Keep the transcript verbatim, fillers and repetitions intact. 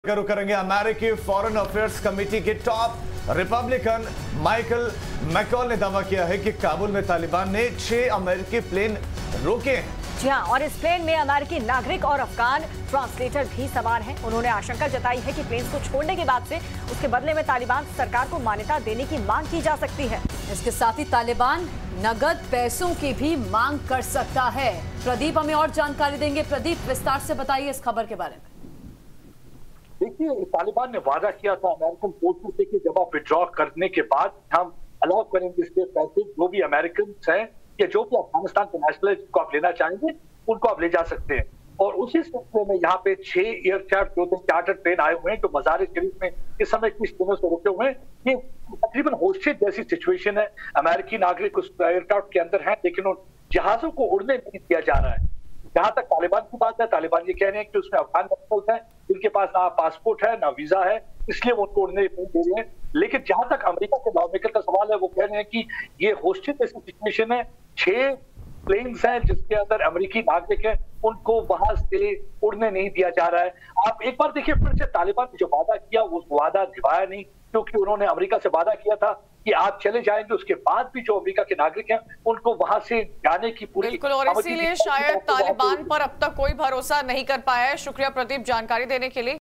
करो करेंगे अमेरिकी फॉरेन अफेयर्स कमेटी के टॉप रिपब्लिकन माइकल मैकॉल ने दावा किया है कि काबुल में तालिबान ने छह अमेरिकी प्लेन रोके हैं। जी हाँ, और इस प्लेन में अमेरिकी नागरिक और अफगान ट्रांसलेटर भी सवार हैं। उन्होंने आशंका जताई है कि प्लेन को छोड़ने के बाद से उसके बदले में तालिबान सरकार को मान्यता देने की मांग की जा सकती है। इसके साथ ही तालिबान नगद पैसों की भी मांग कर सकता है। प्रदीप हमें और जानकारी देंगे। प्रदीप, विस्तार से बताइए इस खबर के बारे में। देखिए, तालिबान ने वादा किया था अमेरिकन फोर्सेस से कि जब आप विड्रॉ करने के बाद हम अलाउ करेंगे इसके पैसे, जो भी अमेरिकन हैं या जो भी अफगानिस्तान के नेशनल को आप लेना चाहेंगे उनको आप ले जा सकते हैं। और उसी सिलसिले में यहाँ पे छह एयरक्राफ्ट जो थे चार्टर ट्रेन आए हुए हैं जो मज़ार शरीफ में इस समय किस दिनों से रुके हुए हैं। ये तकरीबन होस्टेज जैसी सिचुएशन है। अमेरिकी नागरिक उस एयरक्राफ्ट के अंदर हैं, लेकिन उन जहाजों को उड़ने नहीं दिया जा रहा है। जहां तक तालिबान की बात है, तालिबान ये कह रहे हैं कि उसमें अफगान नेशनल्स हैं जिनके पास ना पासपोर्ट है ना वीजा है, इसलिए वो उनको उड़ने नहीं दे रहे हैं। लेकिन जहां तक अमेरिका के लॉ मेकर का सवाल है, वो कह रहे हैं कि ये होस्टेज जैसी सिचुएशन है। छह प्लेन्स हैं जिसके अंदर अमेरिकी नागरिक हैं, उनको वहां से उड़ने नहीं दिया जा रहा है। आप एक बार देखिए, फिर से तालिबान ने जो वादा किया वो वादा निभाया नहीं, क्योंकि उन्होंने अमेरिका से वादा किया था कि आप चले जाएंगे, उसके बाद भी जो अमेरिका के नागरिक हैं उनको वहां से जाने की पूरी बिल्कुल, और इसीलिए शायद तालिबान पर अब तक कोई भरोसा नहीं कर पाया है। शुक्रिया प्रदीप जानकारी देने के लिए।